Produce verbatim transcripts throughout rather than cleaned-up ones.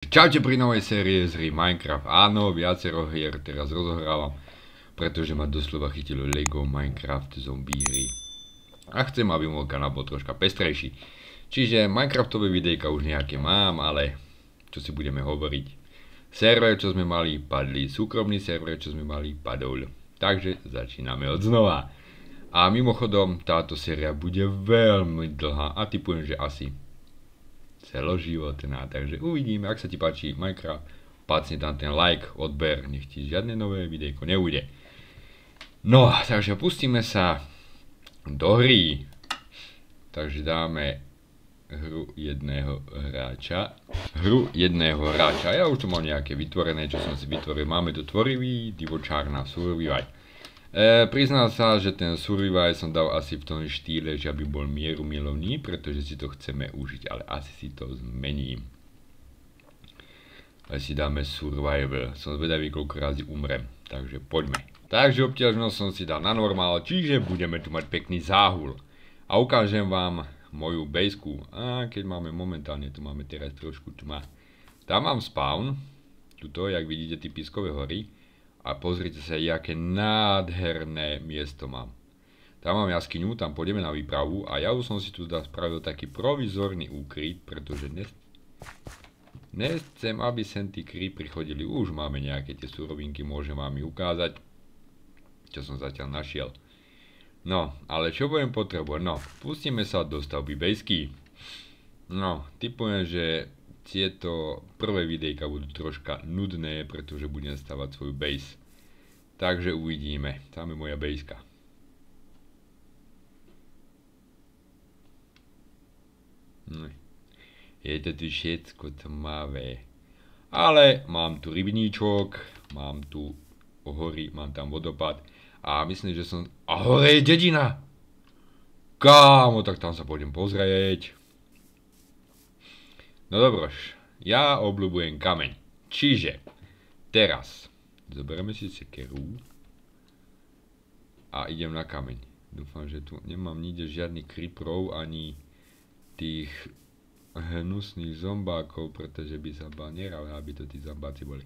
Čaute pri novej série z hry Minecraft. Áno, viacero hier teraz rozohrávam, pretože ma doslova chytilo Lego Minecraft zombie hry. A chcem, aby môj kanál bol troška pestrejší. Čiže Minecraftové videjka už nejaké mám, ale čo si budeme hovoriť. Server, čo sme mali, padli. Súkromný server, čo sme mali, padol. Takže začíname od znova. A mimochodom, táto séria bude veľmi dlhá a typujem, že asi celoživotná, takže uvidíme, ak sa ti páči Minecraft, pácni tam ten like, odber, nech ti žiadne nové videjko neujde. No, takže pustíme sa do hry. Takže dáme hru jedného hráča. Hru jedného hráča. Ja už tu mám nejaké vytvorené, čo som si vytvoril. Máme tu tvorivý, divočárna, survival. E, priznám sa, že ten survival som dal asi v tom štýle, že aby bol mierumilovný, pretože si to chceme užiť, ale asi si to zmením. Ale si dáme survival. Som zvedavý, koľko razy umrem. Takže poďme. Takže obťažnosť som si dal na normál, čiže budeme tu mať pekný záhul. A ukážem vám moju baseku. A keď máme momentálne, tu máme teraz trošku tma. Tam mám spawn. Tuto, jak vidíte, tie pískové hory. A pozrite sa, aké nádherné miesto mám. Tam mám jaskyňu, tam pôjdeme na výpravu a ja už som si tu spravil taký provizorný úkryt, pretože nechcem, aby sem tí creepery chodili. Už máme nejaké tie surovinky, môžem vám ich ukázať, čo som zatiaľ našiel. No, ale čo budem potrebovať? No, pustíme sa do stavby basky. No, typujem, že tieto prvé videjka budú troška nudné, pretože budem stavať svoju base. Takže uvidíme. Tam je moja baseka. Hm. Je to tu všetko tmavé. Ale mám tu rybníčok, mám tu hory, mám tam vodopád. A myslím, že som... A hore je dedina! Kámo, tak tam sa pôjdem pozrieť. No dobroš, ja obľúbujem kameň. Čiže, teraz, zoberieme si sekeru a idem na kameň. Dúfam, že tu nemám nikde žiadnych creeperov, ani tých hnusných zombákov, pretože by sa bál neral, aby to tí zombáci boli.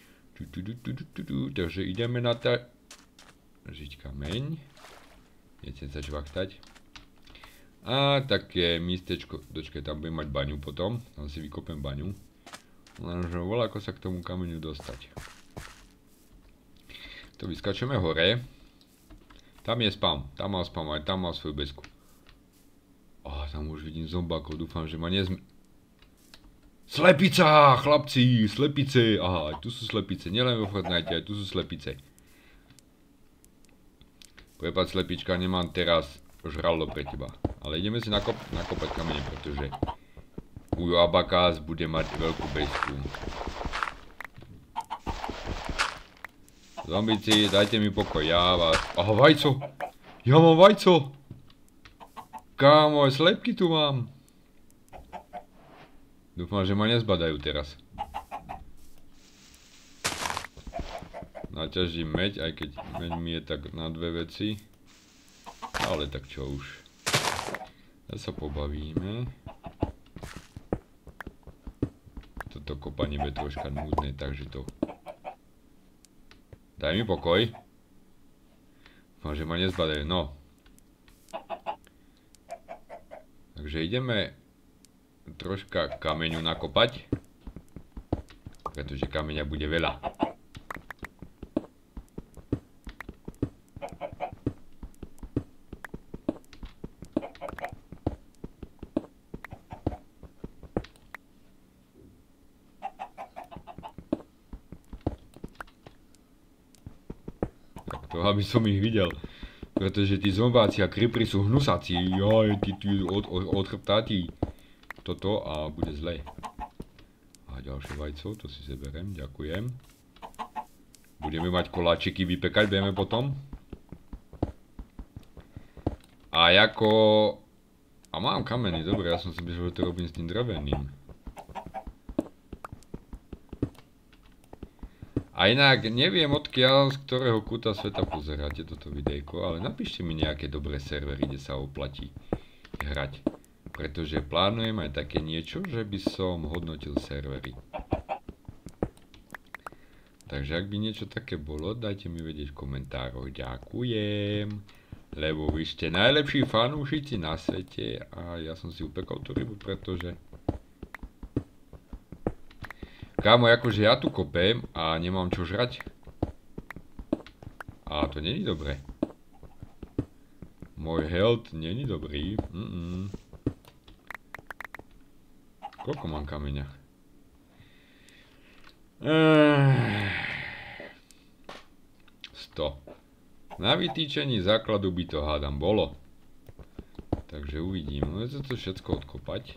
Takže ideme na ta... žiť kameň. Nechcem sa čvachtať. A také miestečko, dočkaj, tam budem mať baňu potom, tam si vykopem baňu. Lenže voľa ako sa k tomu kameňu dostať. To vyskačeme hore. Tam je spam, tam mal spam, aj tam mal svoju besku. Á, tam už vidím zombákov, dúfam, že ma nezme... Slepica, chlapci, slepice, aha, aj tu sú slepice, nielen vo Fortnite, aj tu sú slepice. Prepáč slepička, nemám teraz žralo pre teba. Ale ideme si nakop nakopať kamene, pretože Ujo Abakás bude mať veľkú besku. Zombici, dajte mi pokoj, ja vás... Aha, vajco! Ja mám vajco! Kámo, aj slepky tu mám. Dúfam, že ma nezbadajú teraz. Naťažím meď, aj keď meď mi je tak na dve veci. Ale tak čo už. Ja sa pobavíme. Toto kopanie bude troška nudné, takže to... Daj mi pokoj. Dúfam, že ma nezbadajú, no. Takže ideme troška kameňu nakopať. Pretože kameňa bude veľa. To aby som ich videl. Pretože tí zombáci a creepery sú hnusáci. Joj, tí, tí od, od, odchrbtáti. Toto a bude zle. A ďalšie vajco, to si zeberem, ďakujem. Budeme mať koláčiky vypekať, budeme potom. A ako... A mám kameny, dobre, ja som si myslel, že to robím s tým dreveným. A inak neviem odkiaľ, z ktorého kúta sveta pozeráte toto videjko, ale napíšte mi nejaké dobré servery, kde sa oplatí hrať. Pretože plánujem aj také niečo, že by som hodnotil servery. Takže ak by niečo také bolo, dajte mi vedieť v komentároch. Ďakujem. Lebo vy ste najlepší fanúšici na svete a ja som si upekol tú rybu, pretože... Kámo, akože ja tu kopem a nemám čo žrať. A to není dobré. Môj health není dobrý. Mm -mm. Koľko mám kameňa? sto. Na vytýčení základu by to hádam bolo. Takže uvidím. Môžem to všetko odkopať.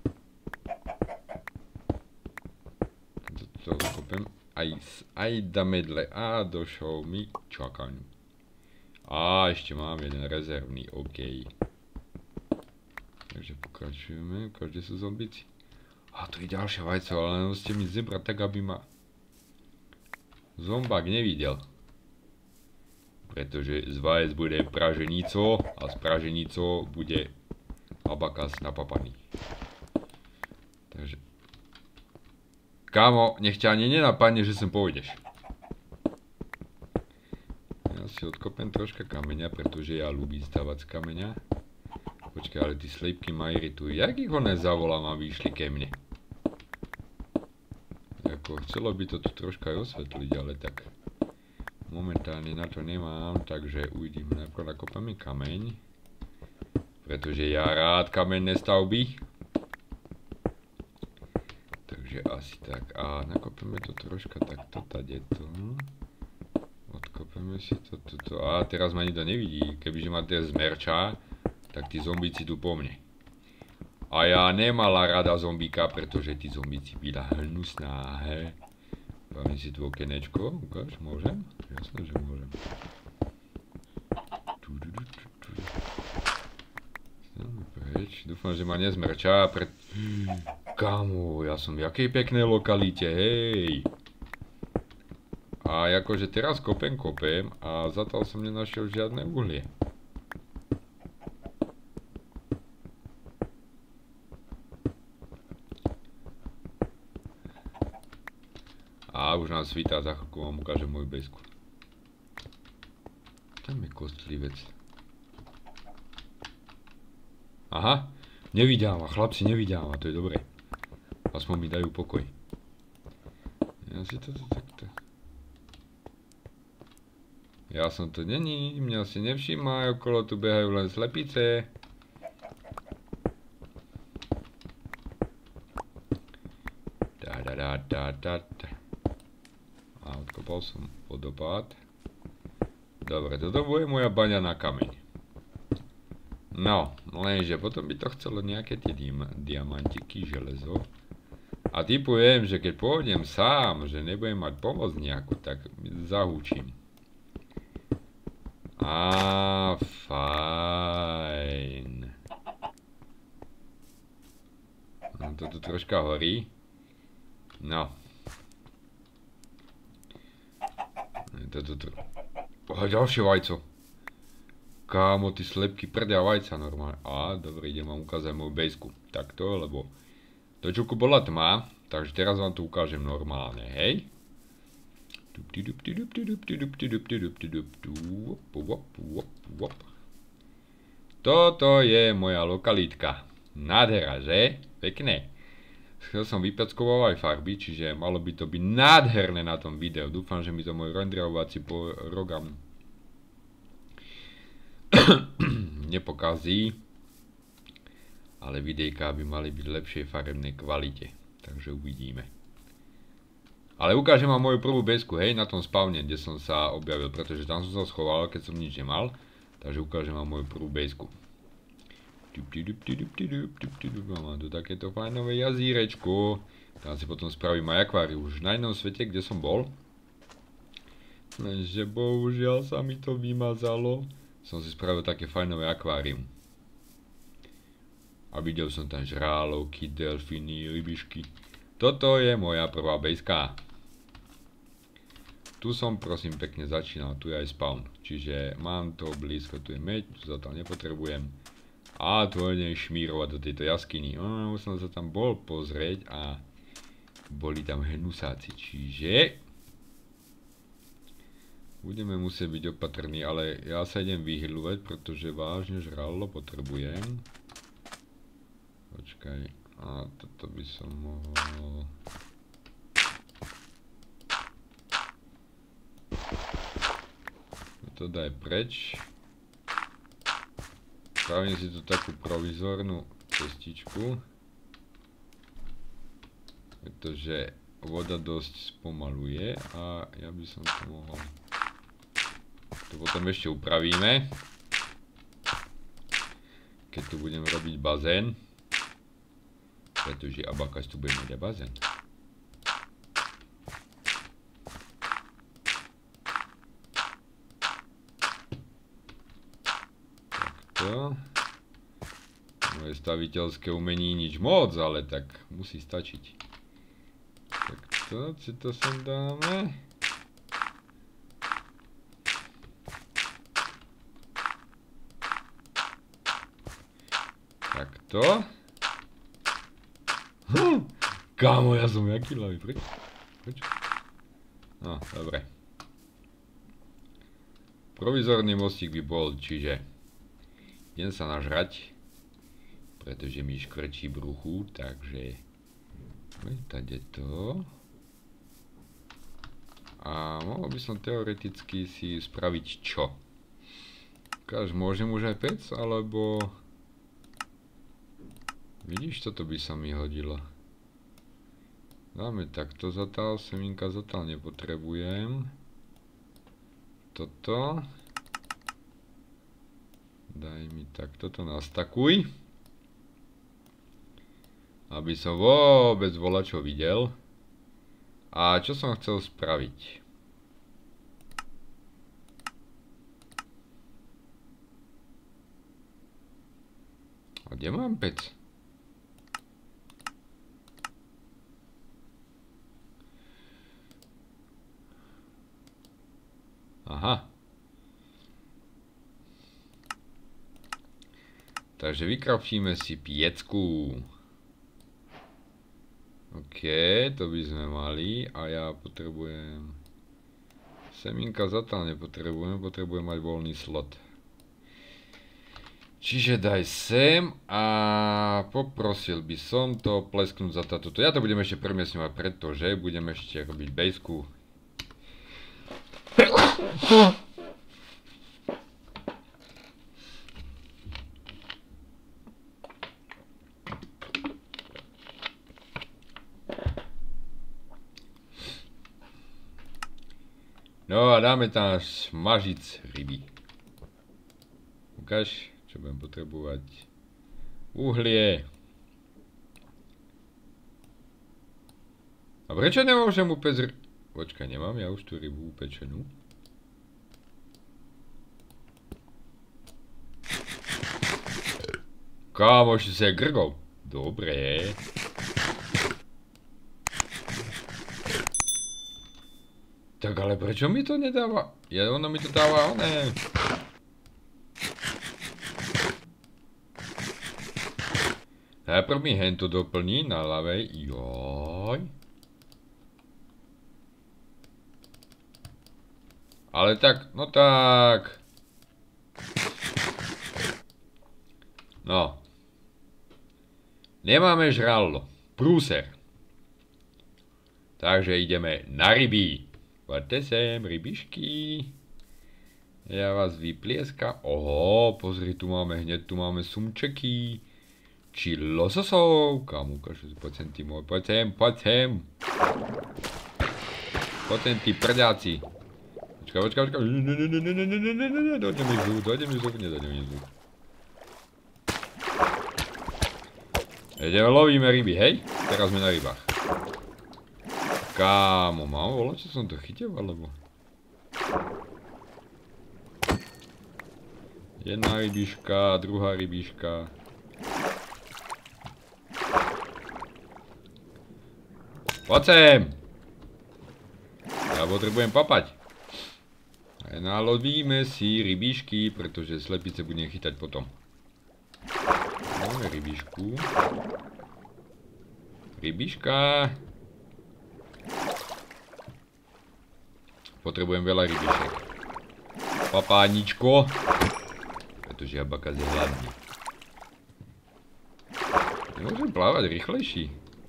Toto odkopem. Aj, aj da medle. A došol mi čakaň. A ešte mám jeden rezervný. OK. Takže pokračujeme. Každé sú zombici. A tu je ďalšia vajco, ale musíte mi zebrať tak, aby ma zombák nevidel. Pretože z vajec bude praženico a z praženico bude abakas napapaný. Takže... Kámo, nech ťa ani nenapadne, že sem pôjdeš. Ja si odkopem troška kameňa, pretože ja ľúbim stavať z kameňa. Počkaj, ale tí slípky ma iritujú. Jak ich one zavolám, aby išli ke mne? Jako, chcelo by to tu troška aj osvetliť, ale tak... Momentálne na to nemám, takže uvidím. Najprv nakopeme kameň. Pretože ja rád kamenné stavby. Takže asi tak. A nakopeme to troška takto, tadeto. Odkopeme si to, toto. A teraz ma nikto nevidí. Kebyže ma teraz zmerčá, tak tí zombíci tu po mne. A ja nemala rada zombíka, pretože tí zombíci byla hnusná, he. Dáme si tu okenečko, ukáž, môžem? Jasné, že môžem. Preč, dúfam, že ma nezmrčá pred... Kámo, ja som v jakej peknej lokalite, hej! A akože teraz kopem, kopem a zatiaľ som nenašiel žiadne uhlie. A už nám svítá, za chvíľku vám ukážem moju bezku. Tam je kostlivec. Aha, nevidia ma, chlapci nevidia ma, to je dobré. Aspoň mi dajú pokoj. Ja si toto takto... Ja som to není, mňa si nevšímaj, okolo tu behajú len slepice. Da da da da da da. A odkopal som vodopád. Dobre, toto bude moja baňa na kameň. No, lenže potom by to chcelo nejaké tie diamantiky, železo. A typujem, že keď pôjdem sám, že nebudem mať pomoc nejakú, tak zahúčim. Á, fajn. No, toto troška horí. No. Toto tu. Aha, ďalšie vajco. Kámo, ty slepky prdia vajca normálne. Á, dobre, idem vám ukázať moju bejsku. Takto, lebo to čuku bola tma, takže teraz vám to ukážem normálne, hej? Toto je moja lokalitka. Nádhera, že? Pekné. Chcel som vypeckovať farby, čiže malo by to byť nádherné na tom videu. Dúfam, že mi to môj renderovací program nepokazí. Ale videjká by mali byť v lepšej farebnej kvalite. Takže uvidíme. Ale ukážem vám moju prvú bezku, hej, na tom spawne, kde som sa objavil, pretože tam som sa schoval, keď som nič nemal. Takže ukážem vám moju prvú bezku. Mám tu takéto fajnové jazírečko. Tam si potom spravím aj akvárium. Už na inom svete, kde som bol. Lenže bohužiaľ sa mi to vymazalo. Som si spravil také fajnové akvárium. A videl som tam žrálovky, delfíny, rybišky. Toto je moja prvá bejska. Tu som prosím pekne začínal, tu je aj spawn. Čiže mám to blízko, tu je meď, tu zatiaľ nepotrebujem. A tu idem šmírovať do tejto jaskyni. Už som sa tam bol pozrieť a boli tam hnusáci. Čiže Budeme musieť byť opatrní, ale ja sa idem vyhyľovať, pretože vážne žrallo potrebujem. Počkaj, a toto by som mohol... To daj preč. Spravím si tu takú provizornú cestičku. Pretože voda dosť spomaluje a ja by som to mohol... To potom ešte upravíme. Keď tu budem robiť bazén. Pretože Abacus tu bude mať aj bazén. Moje staviteľské umení nič moc, ale tak musí stačiť. Takto, si to sem dáme. Takto. Hm, kámo, ja som jaký hlavý, preč? Preč? No, dobre. Provizorný mostík by bol, čiže idem sa nažrať, pretože mi škvrčí bruchu, takže tady to. A mohol by som teoreticky si spraviť čo? Ukáž, môžem už aj pec, alebo... Vidíš, toto by sa mi hodilo. Dáme takto zatál, semínka zatál nepotrebujem. Toto. Daj mi tak, toto nastakuj. Aby som vôbec volačo videl. A čo som chcel spraviť? A kde mám pec? Aha. Takže vykraftíme si piecku. OK, to by sme mali. A ja potrebujem... Semínka zatiaľ nepotrebujem, potrebujem mať voľný slot. Čiže daj sem a poprosil by som to plesknúť za táto. Ja to budem ešte premiesňovať, pretože budem ešte robiť bejsku. No a dáme tam smažic ryby. Ukáž, čo budem potrebovať. Uhlie. A prečo nemôžem upec... Počkaj, nemám ja už tú rybu upečenú? Kámo, ešte sa je grgol. Dobre. Tak ale prečo mi to nedáva? Ja, ono mi to dáva, oné. Najprv mi hento doplní na ľavej. Joj. Ale tak, no tak. No. Nemáme žrallo. Prúser. Takže ideme na ryby. Poďte sem, rybišky. Ja vás vyplieska. Oho, pozri, tu máme, hneď tu máme sumčeky. Či lososov. Kam ukážu, poď sem ty môj, poď sem, poď sem. Poď sem tí prďáci. Počkaj, počkaj, počkaj. Dojde mi zúb, dojde mi zúb, nedojde mi zúb. Ideme, lovíme ryby, hej? Teraz sme na rybách. Kámo, mám volať, čo som to chytil, alebo? Jedna rybiška, druhá rybiška. Poď sem! Ja potrebujem papať. A nalovíme si rybišky, pretože slepice budem chytať potom. Máme rybišku. Rybiška. Potrebujem veľa rybišek. papáničko. Pretože Abakaz je hladný. Nemôžem plávať rýchlejší.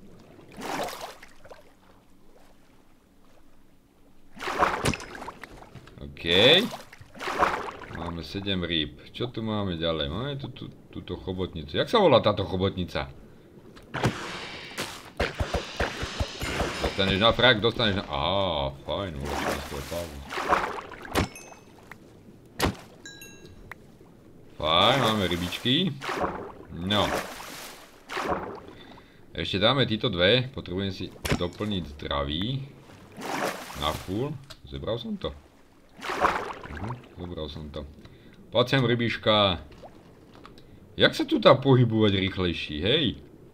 OK. Máme sedem rýb. Čo tu máme ďalej? Máme tu, tu, túto chobotnicu. Jak sa volá táto chobotnica? Dostaneš na frak, dostaneš na... Á, fajn, uložíme svoj pávu. Fajn, máme rybičky. No. Ešte dáme títo dve. Potrebujem si doplniť zdraví. Na full. Zebral som to. Uh, zebral som to. Poď sem, rybiška. Jak sa tu dá pohybovať rýchlejší, hej?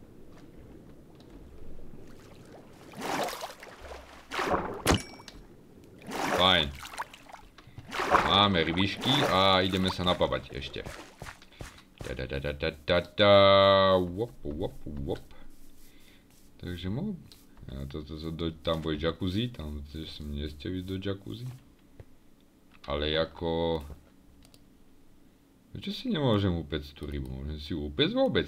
Fajn. Máme rybišky a ideme sa napávať ešte. Da da da da da da da. Wop, wop, wop. Takže mo... Ja, to, to, to, to, tam bude jacuzzi, tam som nechcel ísť do jacuzzi. Ale ako... Prečo si nemôžem upecť tú rybu? Môžem si ju upecť vôbec?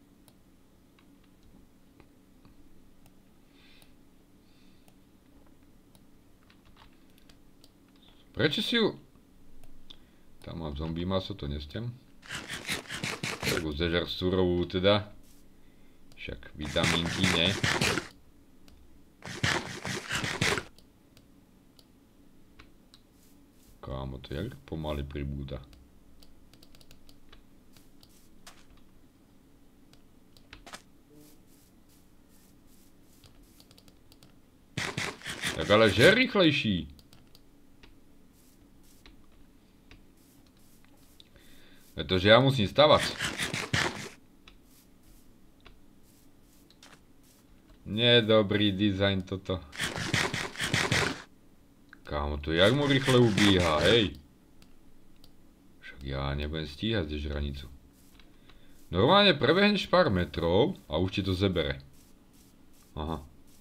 Prečo si ju... Tam mám zombie maso, to nechcem. Tak už zežer surovú teda. Však vitamínky, ne? Kámo, to jak pomaly pribúda. Tak ale žer rýchlejší. Pretože ja musím stavať. Nie je dobrý dizajn toto. Kámo, to jak mu rýchle ubíha, hej. Však ja nebudem stíhať ze žranicu. Normálne prebehneš pár metrov a už ti to zebere. Aha.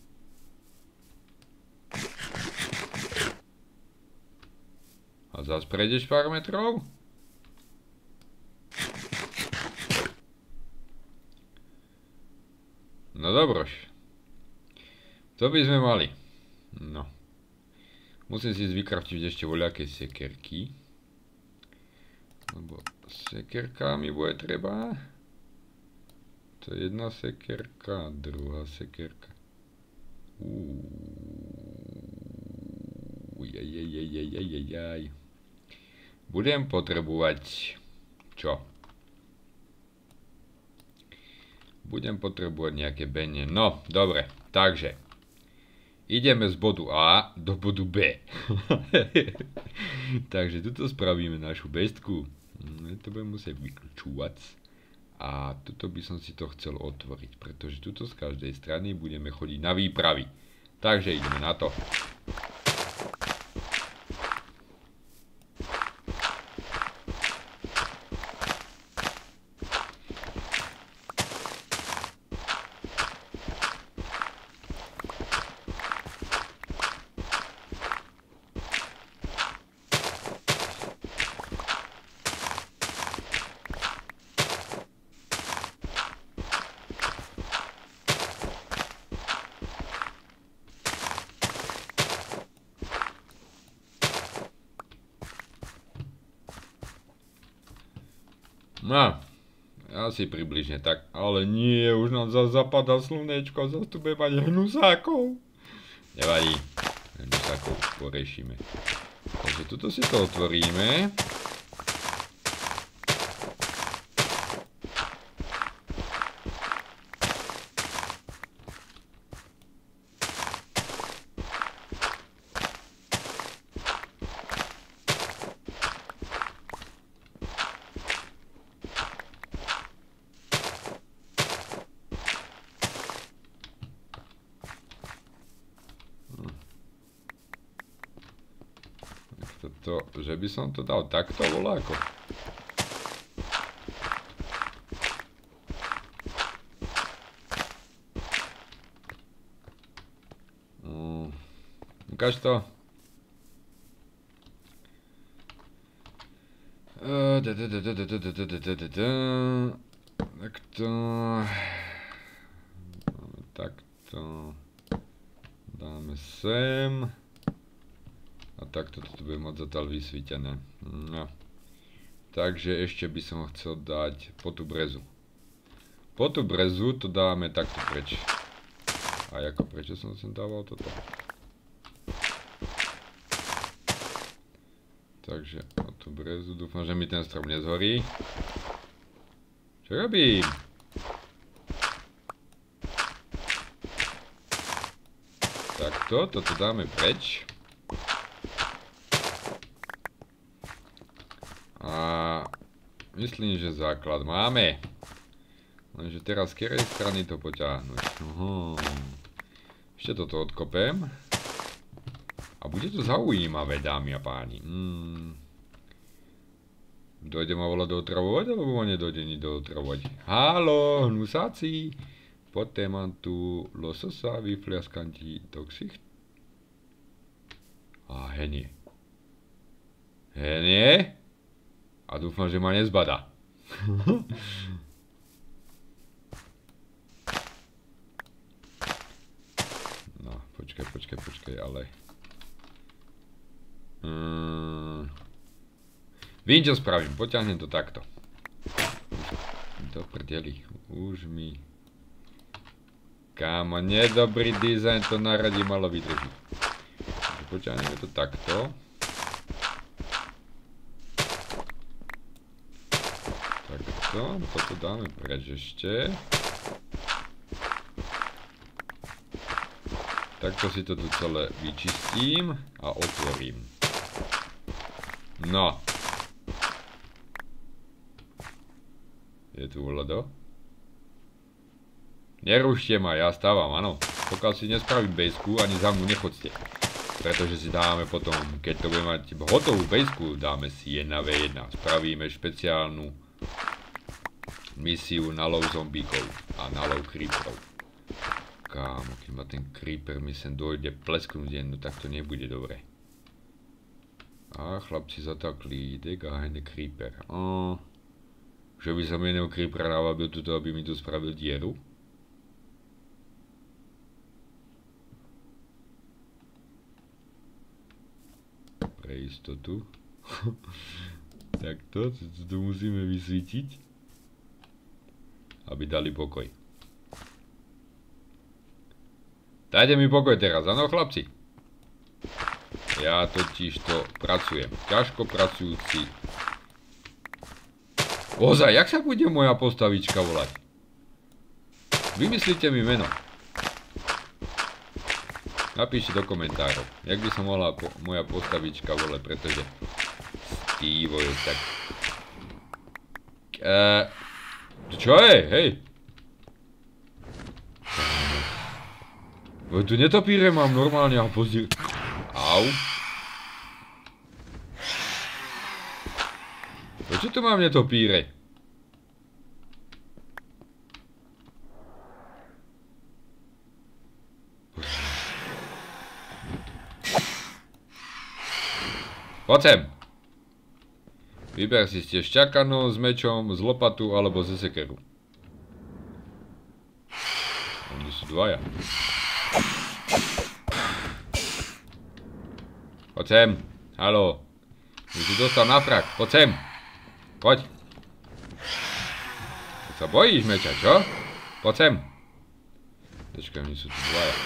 A zás prejdeš pár metrov? No dobroš. To by sme mali. No. Musím si vykraftiť ešte voľaké sekerky. Lebo sekerka mi bude treba. To je jedna sekerka, druhá sekerka. Uuu. Jajajajajajajaj. Budem potrebovať... Čo? Budem potrebovať nejaké bene. No, dobre. Takže. Ideme z bodu A do bodu B. Takže tuto spravíme našu bestku. To budem musieť vyklčúvať. A tuto by som si to chcel otvoriť. Pretože tuto z každej strany budeme chodiť na výpravy. Takže ideme na to. No, asi približne tak, ale nie, už nám zase zapadá slnečko, zase tu bude mať hnusákov. Nevadí, hnusákov porešíme. Takže tuto si to otvoríme. To, že by som to dal takto, voláko. Mm, ukáž to. Takto. Takto. Dáme sem. A takto toto bude moc zatiaľ vysvítené. No. Takže ešte by som chcel dať po tú brezu. Po tú brezu to dáme takto preč. A ako prečo som sem dával toto? Takže o tú brezu, dúfam, že mi ten strom nezhorí. Čo robím? Takto, toto dáme preč. A myslím, že základ máme. Lenže teraz z ktorej strany to poťahnuť. Uhum. Ešte toto odkopem. A bude to zaujímavé, dámy a páni. Hmm. Dojde ma volať dootravovať, alebo ma nedojde ni dootravovať? Halo, hnusáci. Poďte mám tu lososa, vyfliaskanti do ksicht. A henie. Henie. A dúfam, že ma nezbada. No, počkaj, počkaj, počkaj, ale... Hmm. Vím, čo spravím, poťahnem to takto. Do prdeli, už mi... Kámo, nedobrý dizajn, to na radi malo vydrží. Poťahneme to takto. Takto, toto dáme preč ešte. Takto si to tu celé vyčistím a otvorím. No. Je tu vlado? Nerušte ma, ja stávam, áno. Pokiaľ si nespravím bejsku, ani za mnou nechoďte. Pretože si dáme potom, keď to budeme mať hotovú bejsku, dáme si jedna vé jedna. Spravíme špeciálnu misiu na lov zombíkov a na lov creeperov. Kámo, keď ma ten creeper mi sem dojde plesknúť jednu, tak to nebude dobre. A chlapci zatakli, degahne creeper. O, že by som jedného creepera navabil tuto, aby mi tu spravil dieru. Pre istotu. Takto, to tu musíme vysvítiť. Aby dali pokoj. Dajte mi pokoj teraz, áno chlapci? Ja totiž to pracujem. Ťažko pracujúci. Ozaj, jak sa bude moja postavička volať? Vymyslite mi meno. Napíšte do komentárov, jak by sa mohla po moja postavička volať, pretože Stevo je tak... Eee... Čo je? Hej! Tu netopíre mám normálne a pozdiel... Au. Prečo tu mám netopíre? Poď sem. Vyber si ste šťakanu s mečom, z lopatu alebo ze sekeru. Oni sú dvaja. Poď sem. Haló. Už si dostal na frak. Poď sem. Poď. Keď sa bojíš meča, čo? Poď sem. Počkaj, oni sú tu dvaja.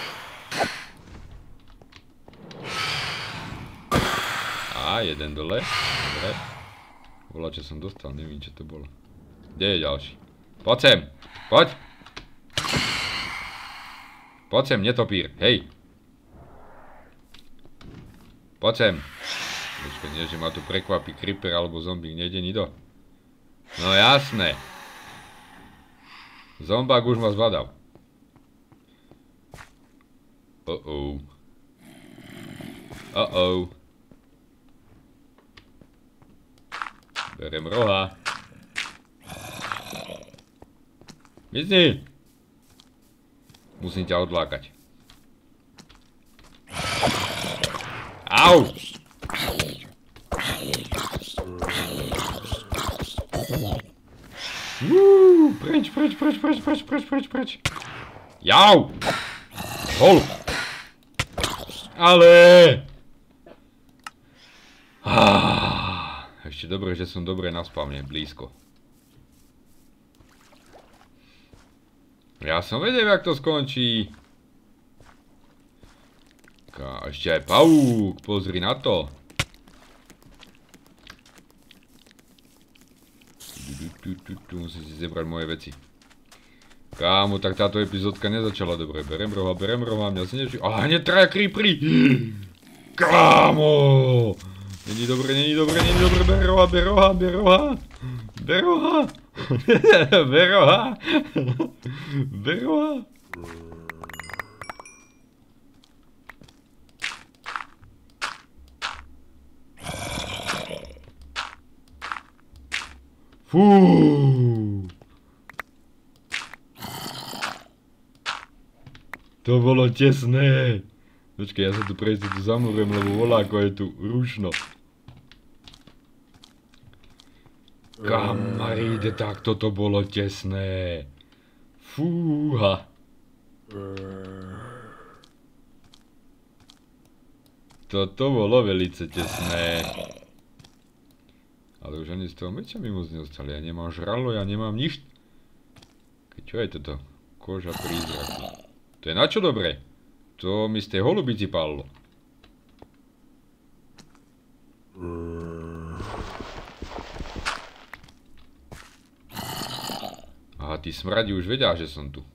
A, jeden dole. Dobre. Bola, čo som dostal, neviem, čo to bolo. Kde je ďalší? Poď sem. Poď. Poď sem, netopír. Hej. Poď sem. Počkaj, nie, že ma tu prekvapí creeper alebo zombík, nejde ni do. No jasné. Zombák už ma zbadal. Oh-oh. Oh-oh. Berem roha. Mizni. Musím ťa odlákať. Au! preč, preč, preč, preč, preč, preč, preč. Jau! Hol! Ale! Ah, ešte dobre, že som dobre na spavne, blízko. Ja som vedel, jak to skončí. A ešte aj pavúk, pozri na to. Musím si zebrať moje veci. Kámo, tak táto epizódka nezačala dobre. Berem roha, berem roha, mňa si nevšimol. A hneď traja creepery! Kámo! Není dobre, není dobre, není dobre, ber roha, ber roha, ber roha. Ber roha. Ber roha. Ber roha. Fúúúú. To bolo tesné. Počkej, ja sa tu prejsť tu zamlujem, lebo voláko je tu rušno. Kamaríde, tak toto bolo tesné. Fúha. Toto bolo velice tesné. Ale už ani z toho meča mi moc neostali. Ja nemám žralo, ja nemám nič. Čo je toto? Koža prízraku. To je na čo dobre? To mi z tej holubici palilo. Aha, tí smradi už vedia, že som tu.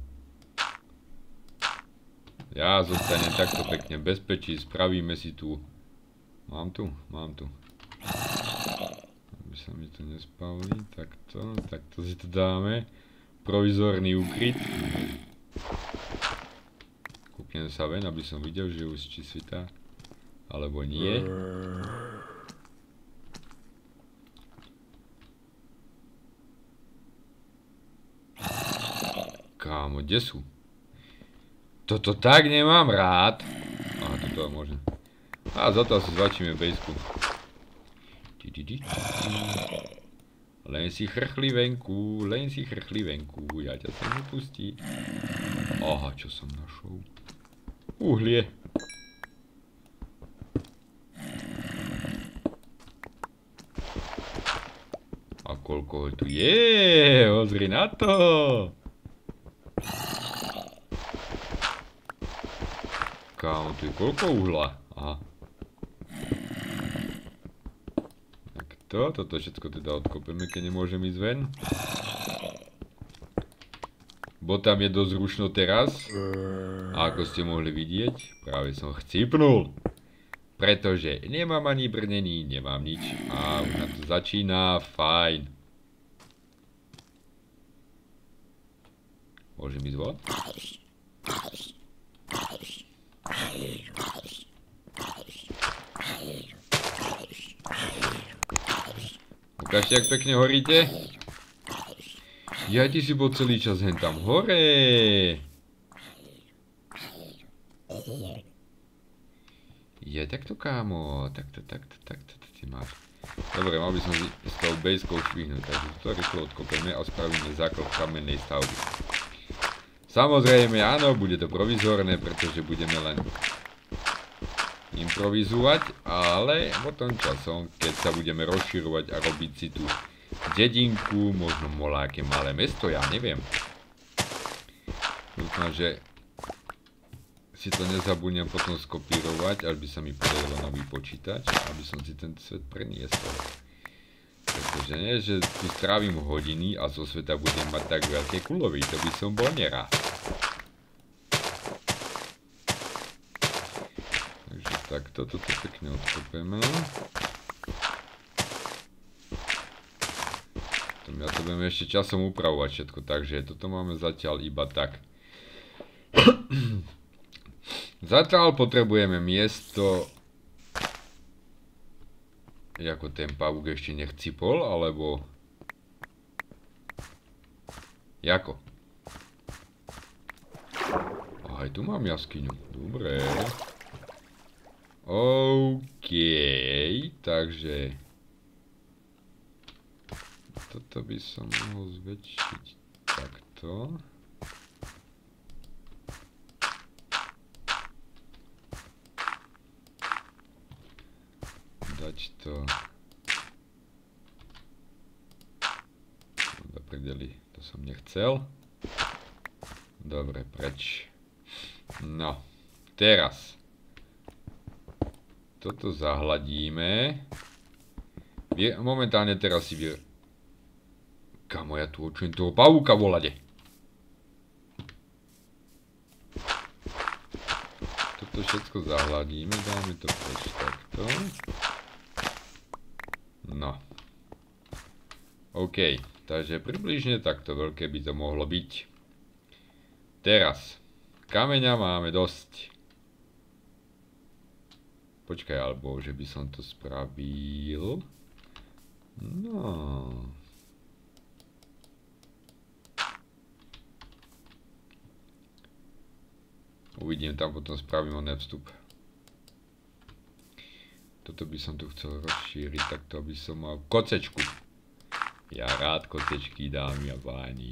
Ja zostanem takto pekne bezpečí, spravíme si tu. Mám tu? Mám tu. Aby sa mi to nespavili, takto, takto si to dáme. Provizorný úkryt. Kúpnem sa ven, aby som videl, že už či svitá, alebo nie. Kámo, kde sú? Toto tak nemám rád. Aha, toto môžem. A za to asi zvačíme bejsku. Len si chrchli venku, len si chrchli venku, ja ťa sem nepustí. Aha, čo som našol? Uhlie. A koľko tu je? Ozri na to. Kámo, tu je koľko uhla? Aha. To, toto všetko teda odkopeme, keď nemôžem ísť ven. Bo tam je dosť rušno teraz. A ako ste mohli vidieť, práve som chcípnul. Pretože nemám ani brnení, nemám nič. A už na to začína fajn. Môžem ísť von? Ukážte, jak pekne horíte. Ja ti si bol celý čas hen tam hore. Je takto, kámo. Takto, takto, takto, to ty máš. Dobre, mal by som si s tou bejskou švihnúť, takže to rýchlo odkopeme a spravíme základ kamennej stavby. Samozrejme, áno, bude to provizorné, pretože budeme len improvizovať, ale potom časom, keď sa budeme rozširovať a robiť si tú dedinku, možno moláke malé mesto, ja neviem. Dúfam, že si to nezabudnem potom skopírovať, až by sa mi podarilo nový počítač, aby som si ten svet preniesol. Pretože nie, že tu strávim hodiny a zo sveta budem mať tak veľké kulovy, to by som bol nerád. Tak toto to pekne odkopeme. Ja to budeme ešte časom upravovať všetko, takže toto máme zatiaľ iba tak. Zatiaľ potrebujeme miesto, ako ten pavúk ešte nechcipol, alebo jako. Aj tu mám jaskyňu, dobre. OK, takže toto by som mohol zväčšiť takto. Dať to... Do prdeli, to som nechcel. Dobre, preč. No, teraz. Toto zahladíme. Momentálne teraz si vie... Kamo, ja tu očujem toho pavúka volade. Toto všetko zahladíme, dáme to preč takto. No. OK, takže približne takto veľké by to mohlo byť. Teraz. Kameňa máme dosť. Počkaj, alebo že by som to spravil. No. Uvidím, tam potom spravím oný vstup. Toto by som tu chcel rozšíriť, takto aby som mal kocečku. Ja rád kocečky, dámy a páni.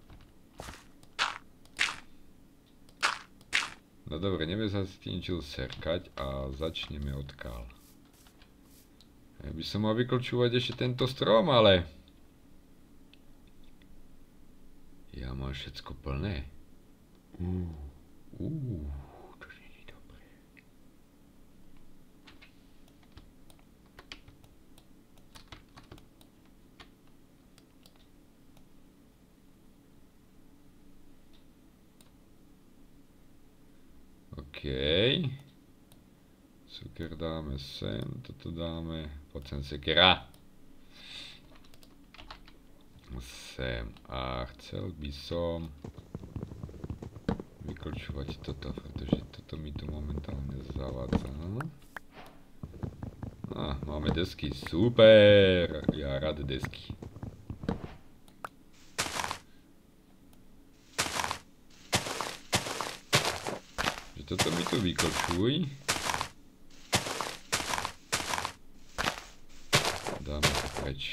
No dobre, neviem sa s tým čil serkať a začneme odkiaľ. Ja by som mal vyklčúvať ešte tento strom, ale... Ja mám všetko plné. Uh, uh, to nie je dobré. OK. Cukier dáme sem, toto dáme, poď sem sekera. Sem a chcel by som vyklčovať toto, pretože toto mi tu momentálne zavádza. Ah, máme desky, super, ja rád desky. Toto mi tu vyklčuj. Dáme to preč.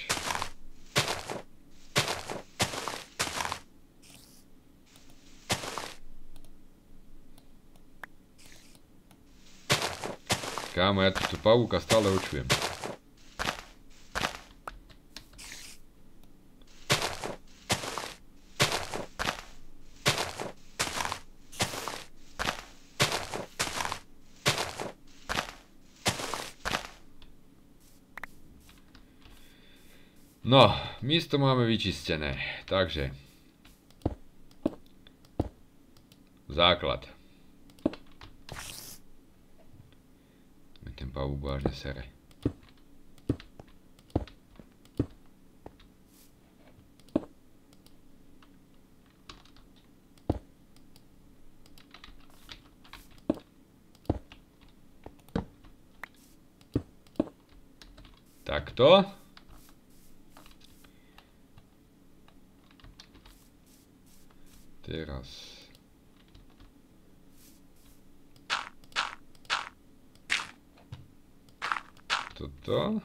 Kámo, ja tu pavúka stále očujem. No, miesto máme vyčistené, takže základ. Ten pavúk vážne sere. Takto. Teraz. Toto.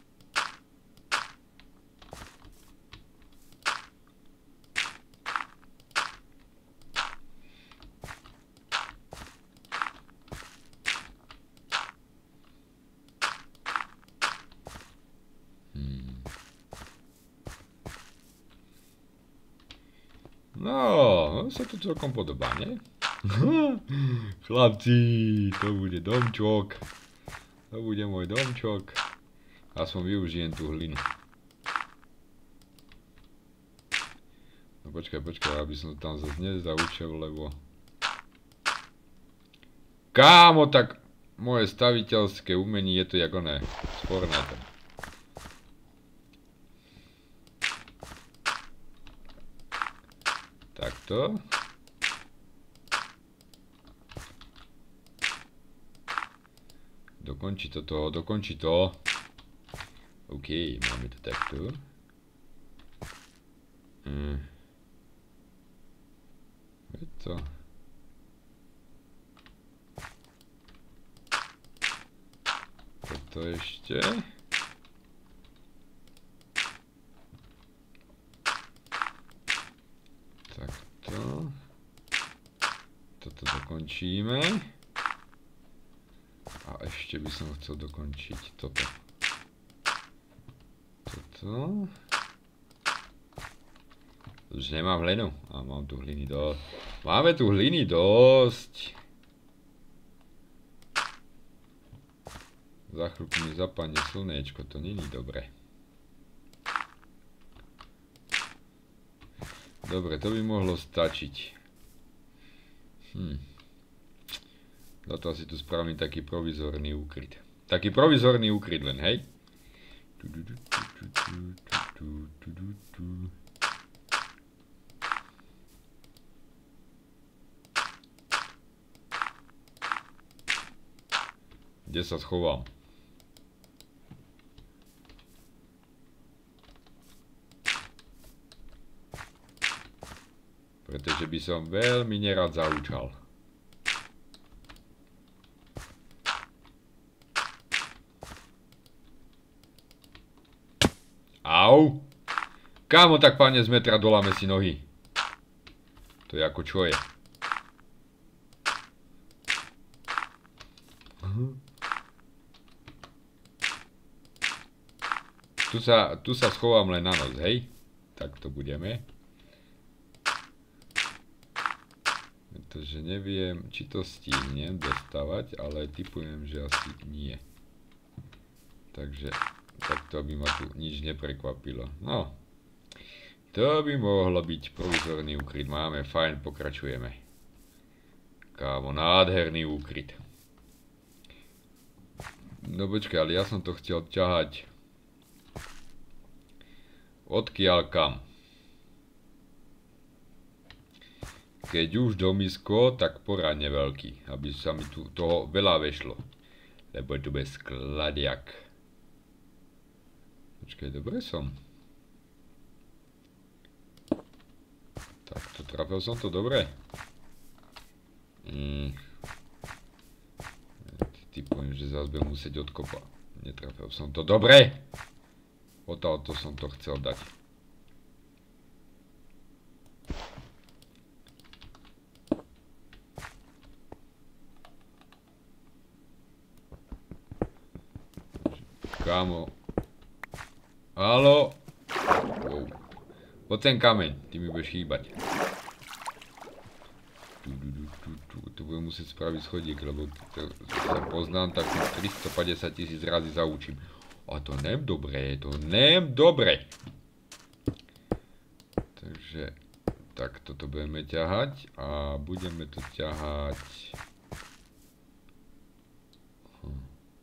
No, sa to celkom podobá, nie? Chlapci, to bude domčok. To bude môj domčok. Aspoň využijem tú hlinu. No počkaj, počkaj, aby som to tam zase nezaučil, lebo... Kámo, tak moje staviteľské umenie je to jak oné, z Fortnite. Takto. Dokončí to to, dokončí to. OK, máme to takto. Hm. Je to. Toto ešte. dokončíme. A ešte by som chcel dokončiť toto. Toto. Už nemám hlinu. A mám tu hliny dosť. Máme tu hliny dosť. Za chvíľku mi zapadne slniečko, to není dobre. Dobre, to by mohlo stačiť. Hm. Za to asi tu spravím taký provizorný úkryt. Taký provizorný úkryt len, hej? Kde sa schovám? Pretože by som veľmi nerad zaučal. Au! Kámo, tak páne z metra doláme si nohy. To je ako čo je. Tu sa, tu sa schovám len na noc, hej? Tak to budeme. Pretože neviem, či to stihnem dostávať, ale tipujem, že asi nie. Takže takto by ma tu nič neprekvapilo. No. To by mohlo byť provizorný úkryt. Máme, fajn, pokračujeme. Kámo, nádherný úkryt. No počkaj, ale ja som to chcel ťahať. Odkiaľ kam? Keď už domisko, tak poradne veľký, aby sa mi tu toho veľa vešlo. Lebo tu bez skladiak. Počkaj, dobre som. Tak to trafil som to dobre. Mm. Typujem, že zás budem musieť odkopať. Netrafil som to dobre. Odtiaľ to som to chcel dať. Kámo. Haló. Wow. Poď ten kameň, ty mi budeš chýbať. Tu, tu, tu, tu, tu. Tu budem musieť spraviť schodík, lebo to sa poznám, tak tristopäťdesiat tisíc razy zaučím. A to nem dobre, to nem dobre. Takže, tak toto budeme ťahať a budeme to ťahať. Hm.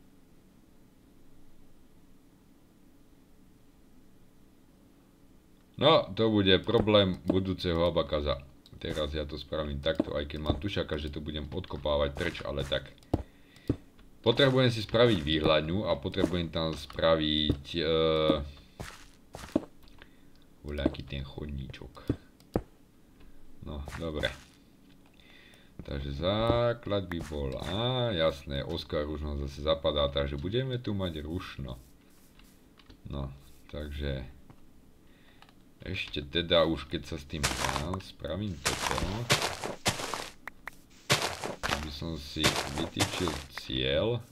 No, to bude problém budúceho abakaza. Teraz ja to spravím takto, aj keď mám tušaka, že to budem odkopávať preč, ale tak. Potrebujem si spraviť výhľadňu a potrebujem tam spraviť uh, voľaký ten chodníčok. No, dobre. Takže základ by bol, á, jasné, Oskar už nám zase zapadá, takže budeme tu mať rušno. No, takže ešte teda už keď sa s tým dám, spravím toto. Aby som si vytýčil cieľ.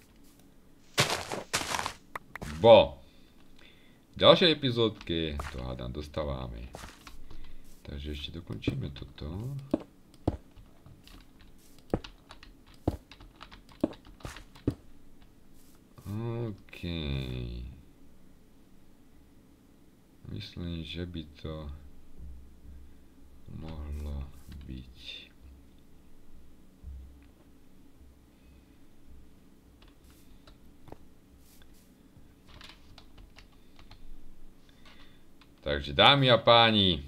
Bo v ďalšej epizódke to hádam dostávame. Takže ešte dokončíme toto. OK. Myslím, že by to mohlo byť. Takže dámy a páni,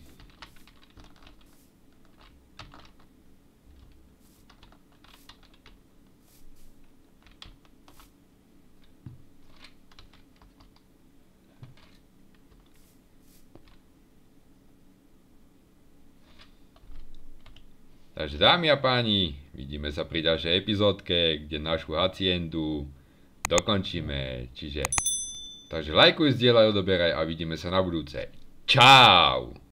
Takže dámy a páni, vidíme sa pri ďalšej epizódke, kde našu haciendu dokončíme. Čiže, takže lajkuj, zdieľaj, odoberaj a vidíme sa na budúce. Čau!